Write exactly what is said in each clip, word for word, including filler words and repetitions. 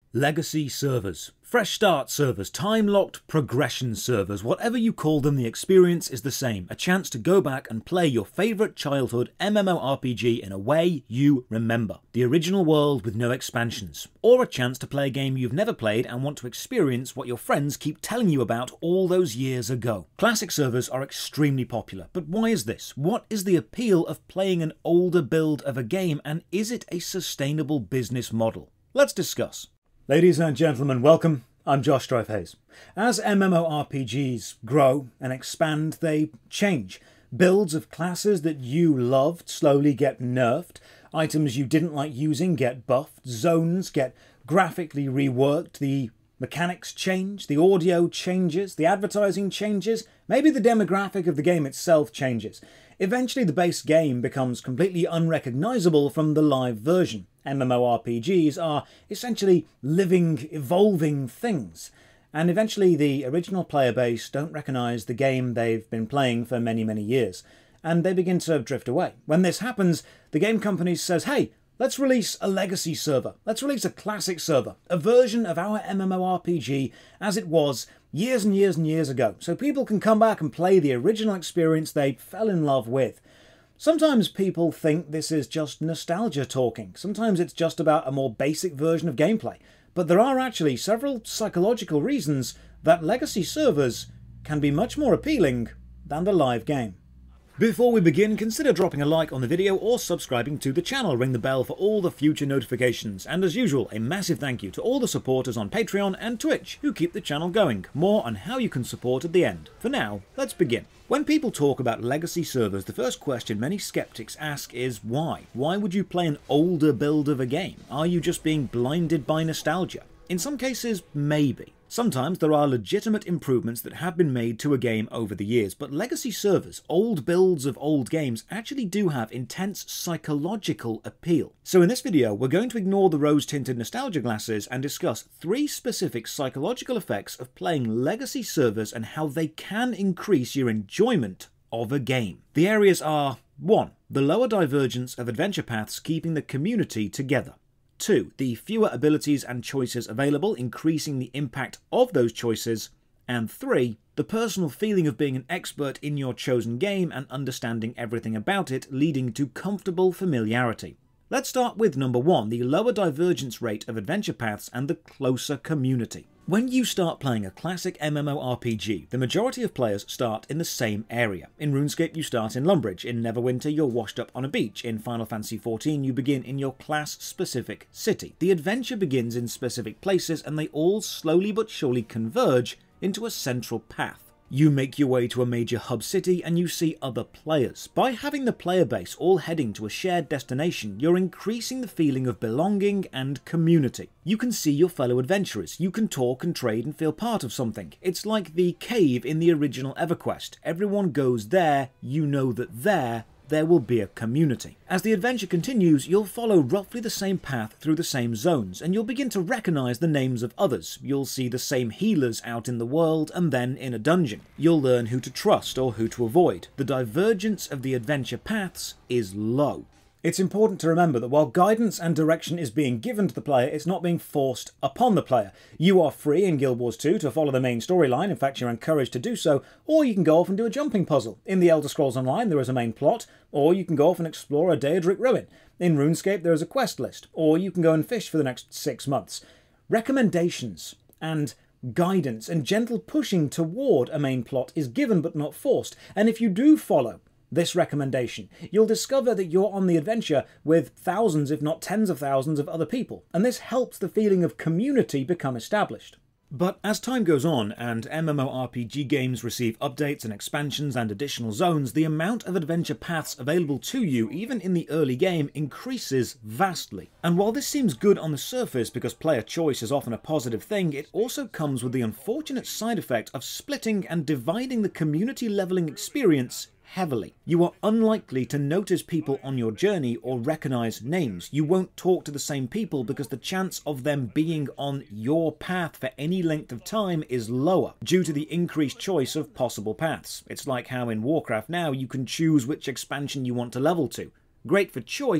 Legacy servers, fresh start servers, time-locked progression servers, whatever you call them, the experience is the same. A chance to go back and play your favourite childhood MMORPG in a way you remember. The original world with no expansions. Or a chance to play a game you've never played and want to experience what your friends keep telling you about all those years ago. Classic servers are extremely popular, but why is this? What is the appeal of playing an older build of a game, and is it a sustainable business model? Let's discuss. Ladies and gentlemen, welcome. I'm Josh Drive-Hayes. As MMORPGs grow and expand, they change. Builds of classes that you loved slowly get nerfed. Items you didn't like using get buffed. Zones get graphically reworked. The mechanics change. The audio changes. The advertising changes. Maybe the demographic of the game itself changes. Eventually the base game becomes completely unrecognisable from the live version. MMORPGs are essentially living, evolving things, and eventually the original player base don't recognise the game they've been playing for many, many years, and they begin to drift away. When this happens, the game company says, hey, let's release a legacy server, let's release a classic server, a version of our MMORPG as it was years and years and years ago, so people can come back and play the original experience they fell in love with. Sometimes people think this is just nostalgia talking. Sometimes it's just about a more basic version of gameplay. But there are actually several psychological reasons that legacy servers can be much more appealing than the live game. Before we begin, consider dropping a like on the video or subscribing to the channel. Ring the bell for all the future notifications. And as usual, a massive thank you to all the supporters on Patreon and Twitch who keep the channel going. More on how you can support at the end. For now, let's begin. When people talk about legacy servers, the first question many skeptics ask is why? Why would you play an older build of a game? Are you just being blinded by nostalgia? In some cases, maybe. Sometimes there are legitimate improvements that have been made to a game over the years, but legacy servers, old builds of old games, actually do have intense psychological appeal. So in this video, we're going to ignore the rose-tinted nostalgia glasses and discuss three specific psychological effects of playing legacy servers and how they can increase your enjoyment of a game. The areas are one. The lower divergence of adventure paths keeping the community together. two. The fewer abilities and choices available, increasing the impact of those choices. And three. The personal feeling of being an expert in your chosen game and understanding everything about it, leading to comfortable familiarity. Let's start with number one, the lower divergence rate of adventure paths and the closer community. When you start playing a classic MMORPG, the majority of players start in the same area. In RuneScape you start in Lumbridge, in Neverwinter you're washed up on a beach, in Final Fantasy fourteen you begin in your class-specific city. The adventure begins in specific places and they all slowly but surely converge into a central path. You make your way to a major hub city and you see other players. By having the player base all heading to a shared destination, you're increasing the feeling of belonging and community. You can see your fellow adventurers, you can talk and trade and feel part of something. It's like the cave in the original EverQuest. Everyone goes there, you know that there, there will be a community. As the adventure continues, you'll follow roughly the same path through the same zones, and you'll begin to recognise the names of others. You'll see the same healers out in the world, and then in a dungeon. You'll learn who to trust or who to avoid. The divergence of the adventure paths is low. It's important to remember that while guidance and direction is being given to the player, it's not being forced upon the player. You are free in Guild Wars two to follow the main storyline, in fact you're encouraged to do so, or you can go off and do a jumping puzzle. In the Elder Scrolls Online there is a main plot, or you can go off and explore a Daedric ruin. In RuneScape there is a quest list, or you can go and fish for the next six months. Recommendations and guidance and gentle pushing toward a main plot is given but not forced, and if you do follow this recommendation, you'll discover that you're on the adventure with thousands, if not tens of thousands of other people, and this helps the feeling of community become established. But as time goes on and MMORPG games receive updates and expansions and additional zones, the amount of adventure paths available to you, even in the early game, increases vastly. And while this seems good on the surface because player choice is often a positive thing, it also comes with the unfortunate side effect of splitting and dividing the community leveling experience heavily. You are unlikely to notice people on your journey or recognise names. You won't talk to the same people because the chance of them being on your path for any length of time is lower due to the increased choice of possible paths. It's like how in Warcraft now you can choose which expansion you want to level to. Great for choice,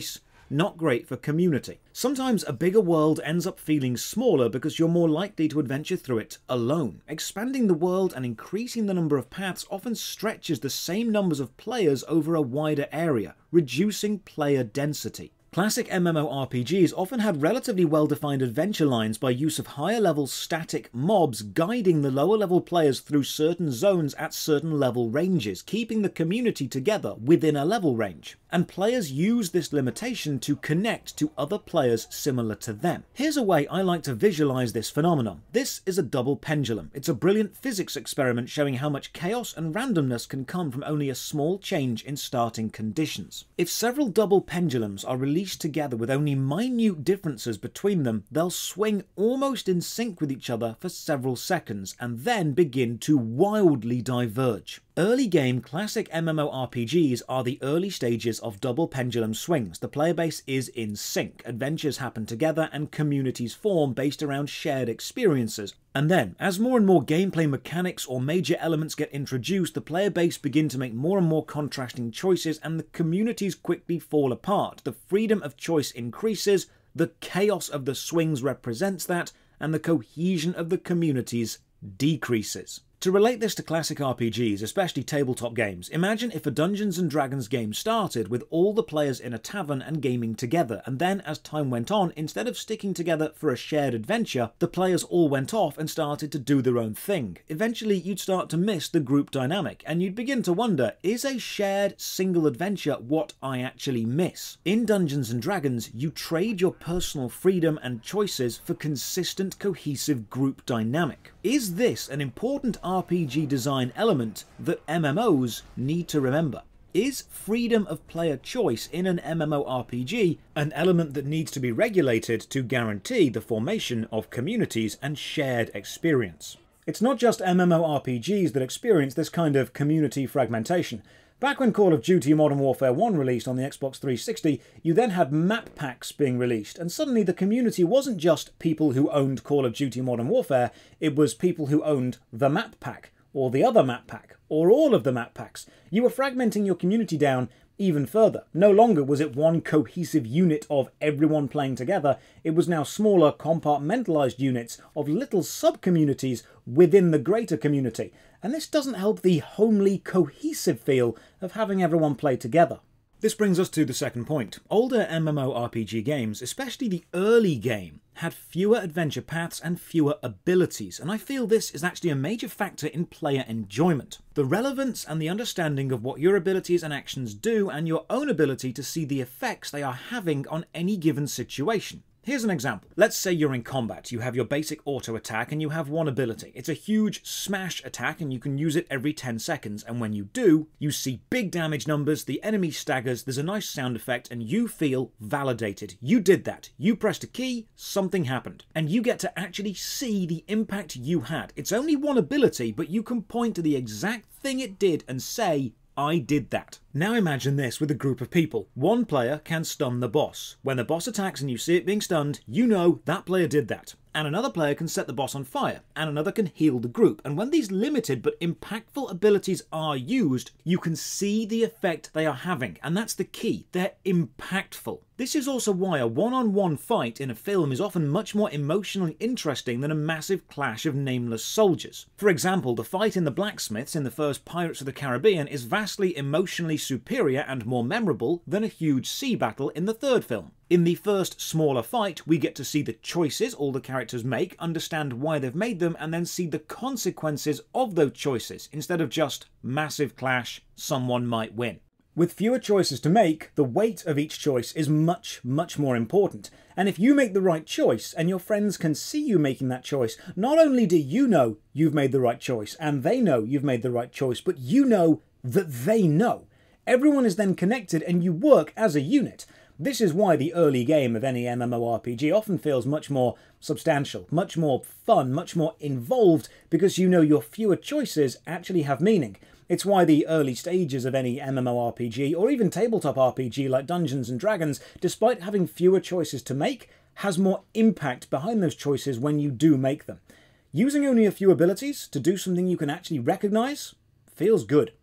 not great for community. Sometimes a bigger world ends up feeling smaller because you're more likely to adventure through it alone. Expanding the world and increasing the number of paths often stretches the same numbers of players over a wider area, reducing player density. Classic MMORPGs often had relatively well-defined adventure lines by use of higher-level static mobs guiding the lower-level players through certain zones at certain level ranges, keeping the community together within a level range. And players use this limitation to connect to other players similar to them. Here's a way I like to visualize this phenomenon. This is a double pendulum. It's a brilliant physics experiment showing how much chaos and randomness can come from only a small change in starting conditions. If several double pendulums are released together with only minute differences between them, they'll swing almost in sync with each other for several seconds and then begin to wildly diverge. Early game classic MMORPGs are the early stages of double pendulum swings. The player base is in sync, adventures happen together, and communities form based around shared experiences. And then, as more and more gameplay mechanics or major elements get introduced, the player base begin to make more and more contrasting choices and the communities quickly fall apart. The freedom of choice increases, the chaos of the swings represents that, and the cohesion of the communities decreases. To relate this to classic R P Gs, especially tabletop games, imagine if a Dungeons and Dragons game started with all the players in a tavern and gaming together, and then as time went on, instead of sticking together for a shared adventure, the players all went off and started to do their own thing. Eventually, you'd start to miss the group dynamic, and you'd begin to wonder, is a shared single adventure what I actually miss? In Dungeons and Dragons, you trade your personal freedom and choices for consistent, cohesive group dynamic. Is this an important R P G design element that M M Os need to remember? Is freedom of player choice in an MMORPG an element that needs to be regulated to guarantee the formation of communities and shared experience? It's not just MMORPGs that experience this kind of community fragmentation. Back when Call of Duty Modern Warfare one released on the Xbox three sixty, you then had map packs being released, and suddenly the community wasn't just people who owned Call of Duty Modern Warfare, it was people who owned the map pack, or the other map pack, or all of the map packs. You were fragmenting your community down even further. No longer was it one cohesive unit of everyone playing together, it was now smaller compartmentalized units of little sub-communities within the greater community. And this doesn't help the homely, cohesive feel of having everyone play together. This brings us to the second point. Older MMORPG games, especially the early game, had fewer adventure paths and fewer abilities, and I feel this is actually a major factor in player enjoyment. The relevance and the understanding of what your abilities and actions do, and your own ability to see the effects they are having on any given situation. Here's an example. Let's say you're in combat, you have your basic auto attack and you have one ability. It's a huge smash attack and you can use it every ten seconds, and when you do, you see big damage numbers, the enemy staggers, there's a nice sound effect, and you feel validated. You did that. You pressed a key, something happened. And you get to actually see the impact you had. It's only one ability, but you can point to the exact thing it did and say, I did that. Now imagine this with a group of people. One player can stun the boss. When the boss attacks and you see it being stunned, you know that player did that. And another player can set the boss on fire, and another can heal the group. And when these limited but impactful abilities are used, you can see the effect they are having, and that's the key. They're impactful. This is also why a one-on-one fight in a film is often much more emotionally interesting than a massive clash of nameless soldiers. For example, the fight in the blacksmiths in the first Pirates of the Caribbean is vastly emotionally superior and more memorable than a huge sea battle in the third film. In the first smaller fight, we get to see the choices all the characters make, understand why they've made them, and then see the consequences of those choices, instead of just massive clash, someone might win. With fewer choices to make, the weight of each choice is much, much more important. And if you make the right choice, and your friends can see you making that choice, not only do you know you've made the right choice, and they know you've made the right choice, but you know that they know. Everyone is then connected and you work as a unit. This is why the early game of any MMORPG often feels much more substantial, much more fun, much more involved, because you know your fewer choices actually have meaning. It's why the early stages of any MMORPG, or even tabletop R P G like Dungeons and Dragons, despite having fewer choices to make, has more impact behind those choices when you do make them. Using only a few abilities to do something you can actually recognise feels good.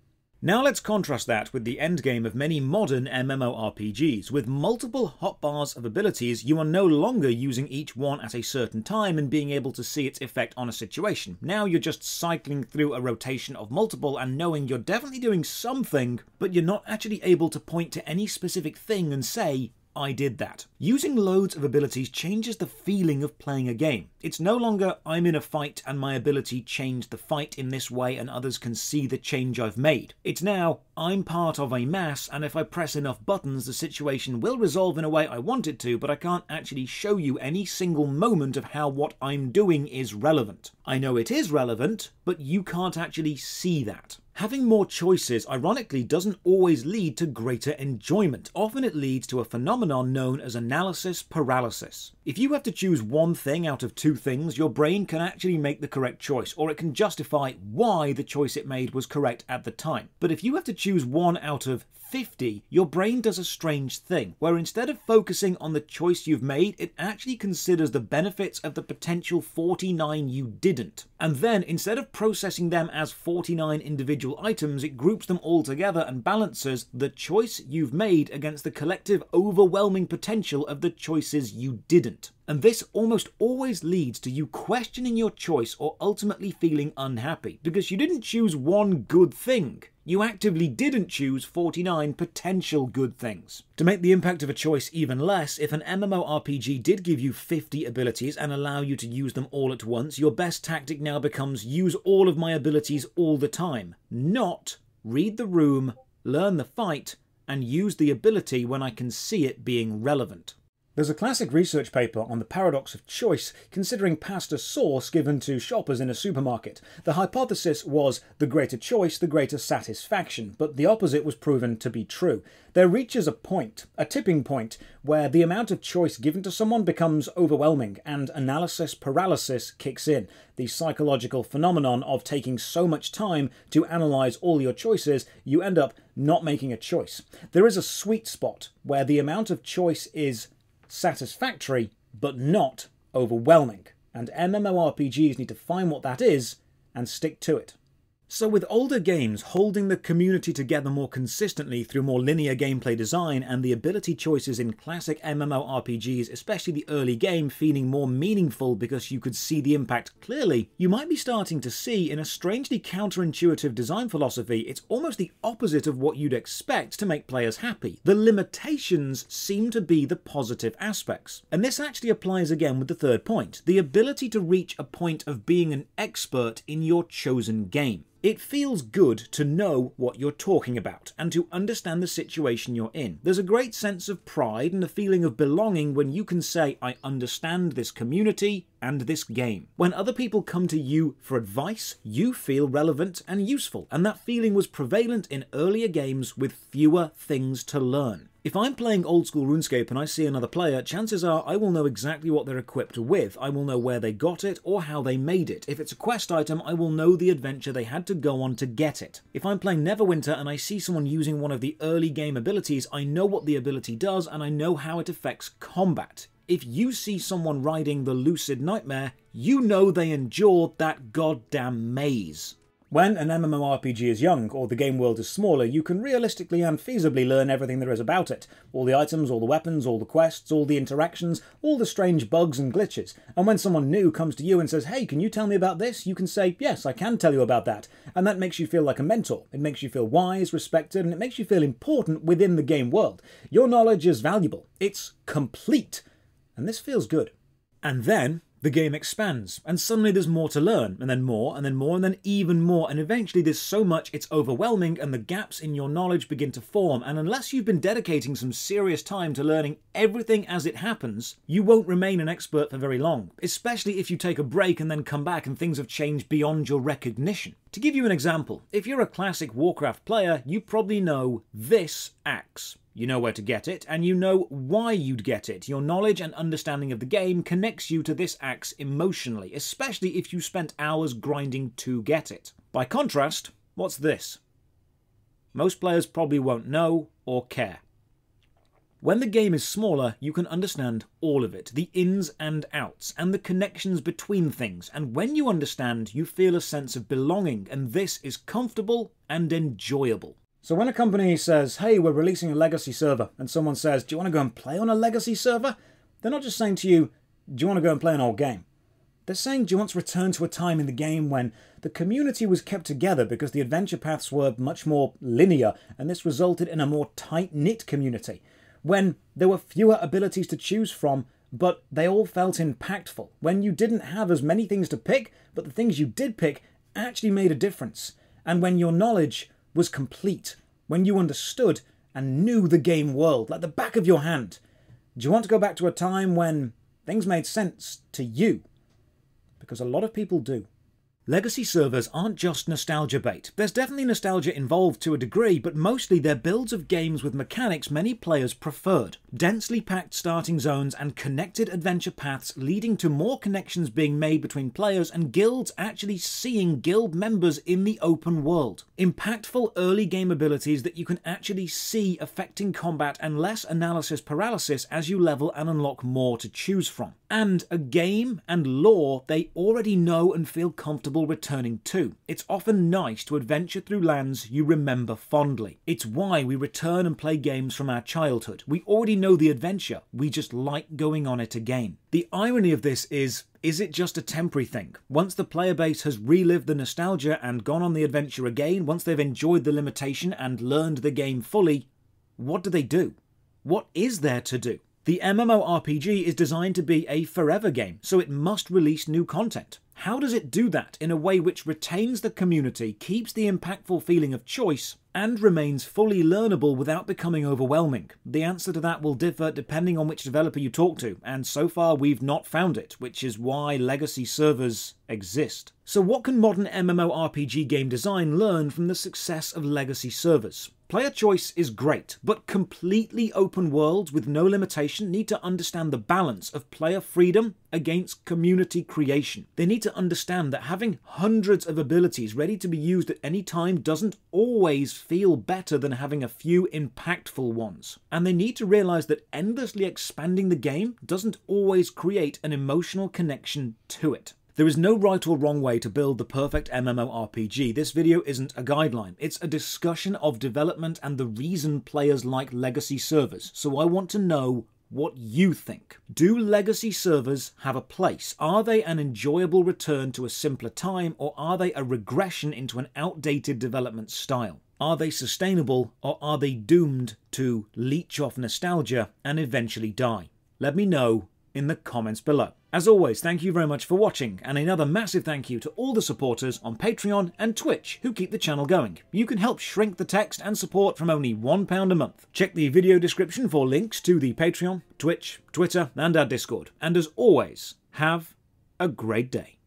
Now let's contrast that with the endgame of many modern MMORPGs. With multiple hotbars of abilities, you are no longer using each one at a certain time and being able to see its effect on a situation. Now you're just cycling through a rotation of multiple and knowing you're definitely doing something, but you're not actually able to point to any specific thing and say, I did that. Using loads of abilities changes the feeling of playing a game. It's no longer, I'm in a fight and my ability changed the fight in this way and others can see the change I've made. It's now, I'm part of a mass and if I press enough buttons the situation will resolve in a way I want it to, but I can't actually show you any single moment of how what I'm doing is relevant. I know it is relevant, but you can't actually see that. Having more choices, ironically, doesn't always lead to greater enjoyment. Often it leads to a phenomenon known as analysis paralysis. If you have to choose one thing out of two things, your brain can actually make the correct choice, or it can justify why the choice it made was correct at the time. But if you have to choose one out of fifty, your brain does a strange thing, where instead of focusing on the choice you've made, it actually considers the benefits of the potential forty-nine you didn't. And then, instead of processing them as forty-nine individual items, it groups them all together and balances the choice you've made against the collective overwhelming potential of the choices you didn't. And this almost always leads to you questioning your choice or ultimately feeling unhappy, because you didn't choose one good thing. You actively didn't choose forty-nine potential good things. To make the impact of a choice even less, if an MMORPG did give you fifty abilities and allow you to use them all at once, your best tactic now becomes use all of my abilities all the time, not read the room, learn the fight, and use the ability when I can see it being relevant. There's a classic research paper on the paradox of choice, considering pasta sauce given to shoppers in a supermarket. The hypothesis was the greater choice, the greater satisfaction, but the opposite was proven to be true. There reaches a point, a tipping point, where the amount of choice given to someone becomes overwhelming and analysis paralysis kicks in. The psychological phenomenon of taking so much time to analyze all your choices, you end up not making a choice. There is a sweet spot where the amount of choice is satisfactory, but not overwhelming. And MMORPGs need to find what that is and stick to it. So with older games holding the community together more consistently through more linear gameplay design and the ability choices in classic MMORPGs, especially the early game, feeling more meaningful because you could see the impact clearly, you might be starting to see, in a strangely counterintuitive design philosophy, it's almost the opposite of what you'd expect to make players happy. The limitations seem to be the positive aspects. And this actually applies again with the third point, the ability to reach a point of being an expert in your chosen game. It feels good to know what you're talking about and to understand the situation you're in. There's a great sense of pride and a feeling of belonging when you can say, I understand this community and this game. When other people come to you for advice, you feel relevant and useful, and that feeling was prevalent in earlier games with fewer things to learn. If I'm playing old school RuneScape and I see another player, chances are I will know exactly what they're equipped with. I will know where they got it or how they made it. If it's a quest item, I will know the adventure they had to go on to get it. If I'm playing Neverwinter and I see someone using one of the early game abilities, I know what the ability does and I know how it affects combat. If you see someone riding the Lucid Nightmare, you know they endured that goddamn maze. When an MMORPG is young, or the game world is smaller, you can realistically and feasibly learn everything there is about it. All the items, all the weapons, all the quests, all the interactions, all the strange bugs and glitches. And when someone new comes to you and says, hey, can you tell me about this? You can say, yes, I can tell you about that. And that makes you feel like a mentor. It makes you feel wise, respected, and it makes you feel important within the game world. Your knowledge is valuable. It's complete. And this feels good. And then the game expands, and suddenly there's more to learn, and then more, and then more, and then even more, and eventually there's so much it's overwhelming and the gaps in your knowledge begin to form, and unless you've been dedicating some serious time to learning everything as it happens, you won't remain an expert for very long, especially if you take a break and then come back and things have changed beyond your recognition. To give you an example, if you're a classic Warcraft player, you probably know this axe. You know where to get it, and you know why you'd get it. Your knowledge and understanding of the game connects you to this axe emotionally, especially if you spent hours grinding to get it. By contrast, what's this? Most players probably won't know or care. When the game is smaller, you can understand all of it, the ins and outs, and the connections between things, and when you understand, you feel a sense of belonging, and this is comfortable and enjoyable. So when a company says, hey, we're releasing a legacy server, and someone says, do you want to go and play on a legacy server? They're not just saying to you, do you want to go and play an old game? They're saying, do you want to return to a time in the game when the community was kept together because the adventure paths were much more linear, and this resulted in a more tight-knit community, when there were fewer abilities to choose from, but they all felt impactful, when you didn't have as many things to pick, but the things you did pick actually made a difference, and when your knowledge was complete, when you understood and knew the game world like the back of your hand. Do you want to go back to a time when things made sense to you? Because a lot of people do. Legacy servers aren't just nostalgia bait. There's definitely nostalgia involved to a degree, but mostly they're builds of games with mechanics many players preferred. Densely packed starting zones and connected adventure paths leading to more connections being made between players and guilds actually seeing guild members in the open world. Impactful early game abilities that you can actually see affecting combat and less analysis paralysis as you level and unlock more to choose from. And a game and lore they already know and feel comfortable returning to. It's often nice to adventure through lands you remember fondly. It's why we return and play games from our childhood. We already know the adventure, we just like going on it again. The irony of this is, is it just a temporary thing? Once the player base has relived the nostalgia and gone on the adventure again, once they've enjoyed the limitation and learned the game fully, what do they do? What is there to do? The MMORPG is designed to be a forever game, so it must release new content. How does it do that in a way which retains the community, keeps the impactful feeling of choice, and remains fully learnable without becoming overwhelming? The answer to that will differ depending on which developer you talk to, and so far we've not found it, which is why legacy servers exist. So what can modern MMORPG game design learn from the success of legacy servers? Player choice is great, but completely open worlds with no limitation need to understand the balance of player freedom against community creation. They need to understand that having hundreds of abilities ready to be used at any time doesn't always feel better than having a few impactful ones. And they need to realize that endlessly expanding the game doesn't always create an emotional connection to it. There is no right or wrong way to build the perfect MMORPG. This video isn't a guideline. It's a discussion of development and the reason players like legacy servers. So I want to know what you think. Do legacy servers have a place? Are they an enjoyable return to a simpler time, or are they a regression into an outdated development style? Are they sustainable, or are they doomed to leech off nostalgia and eventually die? Let me know in the comments below. As always, thank you very much for watching, and another massive thank you to all the supporters on Patreon and Twitch who keep the channel going. You can help shrink the text and support from only one pound a month. Check the video description for links to the Patreon, Twitch, Twitter, and our Discord. And as always, have a great day.